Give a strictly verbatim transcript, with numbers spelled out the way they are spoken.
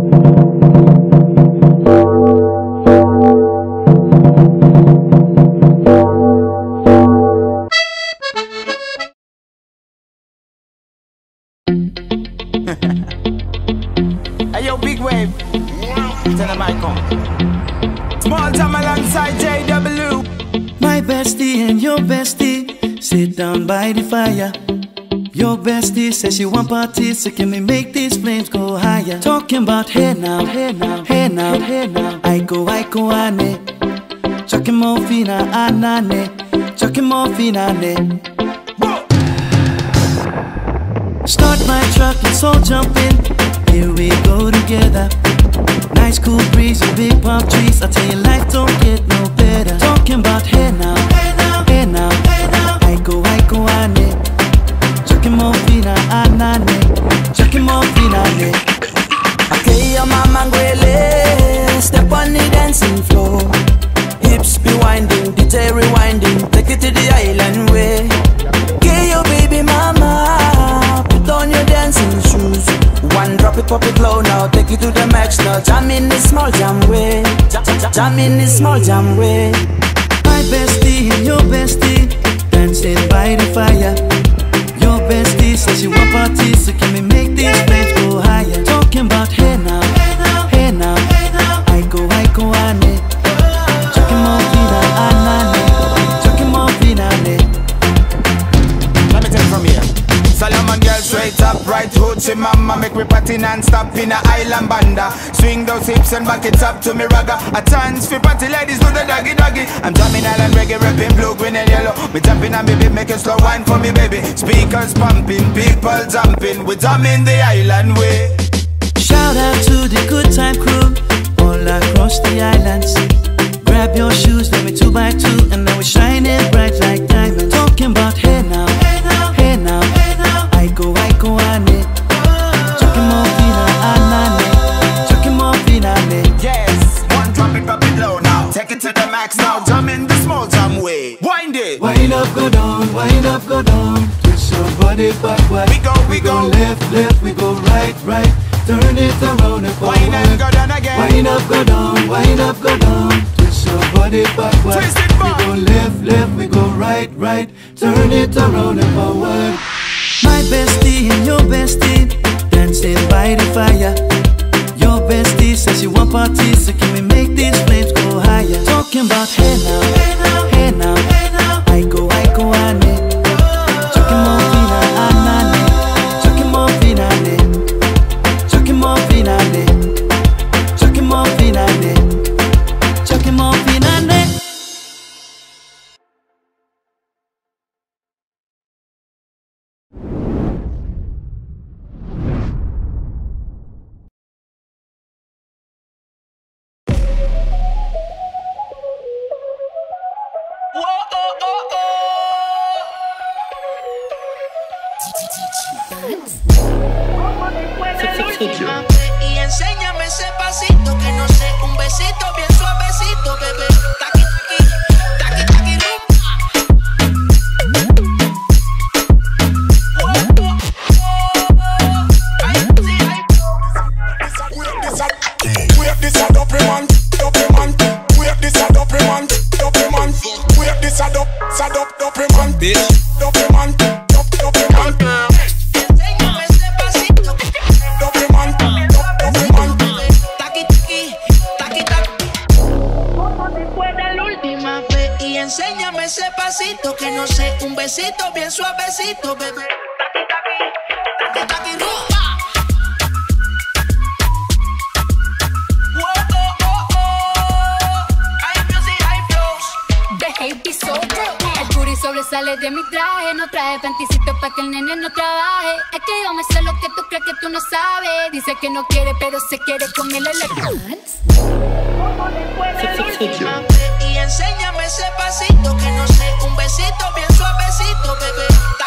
Hey yo, big wave. Tell them I come. Small time alongside J W. My bestie and your bestie sit down by the fire. Your bestie says she want parties, so can we make these flames go higher? Talking about hey now, hey now, hey now, hey now. I go, I go, ane. Chucking more fina, anane. Chucking more fina, ne. Start my truck, let's all jump in. Here we go together. Nice cool breeze and big palm trees. I tell you, life don't get no better. Talking about hey now, hey now, hey now, hey now. I go, I go, ane. Chucking more fina, anane. Chucking more fina, ne. Okay, your mama ngwele. Step on the dancing floor. Hips be winding, D J rewinding. Take it to the island way. Okay, your baby mama. Put on your dancing shoes. One drop it, pop it low now. Take it to the max now. Jam in this small jam way. Jam, jam, jam in this small jam way. My bestie and your bestie dancing by the fire. Your bestie says she want parties, so can we make these flames go higher? Talking about hey now, hey now, hey now, hey now. I go, I go, ane. Chucking more fina, anane. Chucking more fina, ne. Let me take it from here. Solomon girl straight up, right hoochie mama. Make me party non-stop in a island banda. Swing those hips and back it up to me ragga. A chance for party ladies do the doggy doggy. I'm jamming island reggae, rapping blue, green and yellow. Me jumping and baby, make a slow wine for me baby. Speakers pumping, people jumping. We jamming the island way. Shout out to the good time crew all across the islands. Grab your shoes, let me two by two, and now we're shining bright like diamonds. Talking about hey now, hey now, hey now, hey now. I go, I go, ane. Chucking more fina, anane. Chucking more fina, ne. Yes, one drop it, pop it low now. Take it to the max now. Jam in the small jam way. Wind it. Wind up, go down, wind up, go down. Twist your body backward. We go, we, we go. go left, left, we go right, right. Turn it around and forward. Wind and go down again. Wind up, go down, wind up, go down. Twist your body backward. Twist it back. We go left, left, we go right, right. Turn it around and forward. My bestie and your bestie dancing by the fire. Your bestie says she want parties, so can we make these flames go higher? Talking about hey now, hey now, hey now, hey now. I go, I go, ane. Chucking more fina, anane. Chucking more fina, ne. Chucking more fina, ne. Chucking more fina, ne. Chucking more fina, ne. Y enséñame ese pasito que no sé, un besito bien suavecito, bebé. Taqui, taqui, taqui, taqui, Wake this a dopey man, dopey man. Wake this a dopey man, dopey man. Wake this a dop, a dop, dopey man, bitch, dopey man, dop, dopey man. enséñame ese pasito, Dopey man, dop, dopey man. taqui, taqui, taqui, taqui. Como si fuera la última vez. Y enséñame ese pasito que no sé, un besito bien suavecito, bebé. Taqui, taqui, taqui, taqui, rumba. Sobresale de mi traje, no traje panticito pa' que el nene no trabaje. Es que yo me sé lo que tú crees que tú no sabes. Dice que no quiere, pero se quiere comerle la pants. Y enséñame ese pasito que no sé, un besito bien suavecito, bebé.